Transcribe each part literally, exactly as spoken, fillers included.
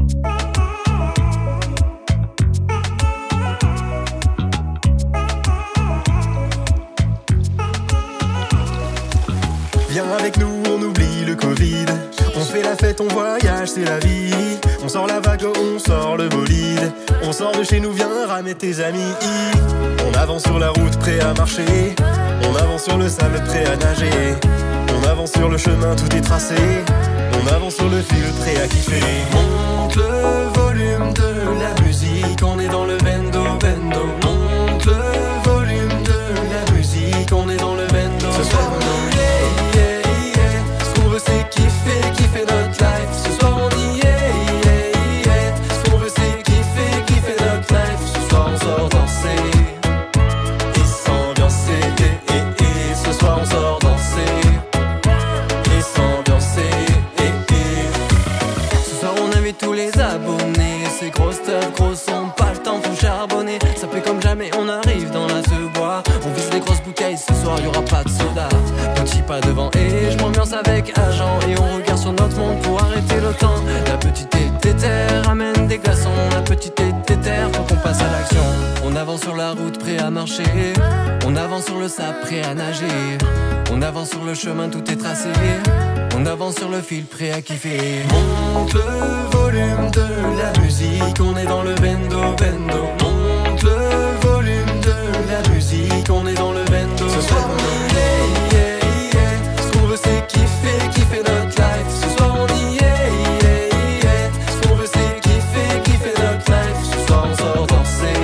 Viens avec nous, on oublie le Covid. On fait la fête, on voyage, c'est la vie. On sort la vague, on sort le bolide. On sort de chez nous, viens ramener tes amis. On avance sur la route, prêt à marcher. On avance sur le sable, prêt à nager. On avance sur le chemin, tout est tracé. On avance sur le fil, prêt à kiffer. Monte le volume de la musique, on est dans le bendo, bendo. Monte le volume de la musique, on est dans le bendo. Ce soir on y est, yeah, yeah. Ce qu'on veut c'est kiffer, kiffer notre life. Ce soir on y est, yeah, yeah. Ce qu'on veut c'est kiffer, kiffer notre life. Ce soir on sort danser et s'ambiancer, eh, eh, eh. Ce soir on sort danser et s'ambiancer, eh, eh. Ce soir on invite tous les abonnés. C'est gros stuff, gros son, pas le temps, faut charbonner. Ça fait comme jamais, on arrive dans la se bois. On vise les grosses bouteilles, ce soir y'aura pas de soda. Petit pas devant et je m'ambiance avec agent. Et on regarde sur notre monde pour arrêter le temps. La petite est déterre, amène des glaçons. La petite est déterre, faut qu'on passe à l'action. On avance sur la route, prêt à marcher. On avance sur le sable, prêt à nager. On avance sur le chemin, tout est tracé. On avance sur le fil, prêt à kiffer. Monte le volume de la musique, on est dans le bendo, bendo. Monte le volume de la musique, on est dans le bendo. Ce soir on y est, yeah, yeah. Ce qu'on veut c'est kiffer, kiffer notre life. Ce soir on y est, yeah, yeah. Ce qu'on veut c'est kiffer, kiffer notre life. Ce soir on sort danser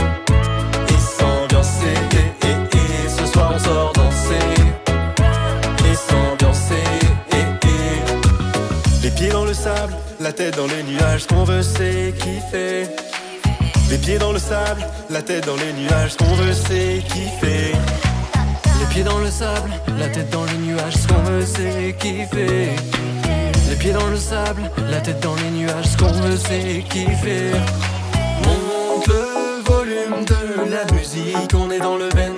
et s'ambiancer, eh, eh, eh. Ce soir on sort danser et s'ambiancer, eh, eh. Les pieds dans le sable, la tête dans les nuages. Ce qu'on veut c'est kiffer. Les pieds dans le sable, la tête dans les nuages. Ce qu'on veut c'est kiffer. Les pieds dans le sable, la tête dans les nuages. Ce qu'on veut c'est kiffer. Les pieds dans le sable, la tête dans les nuages. Ce qu'on veut c'est kiffer. Monte le volume de la musique, on est dans le bend.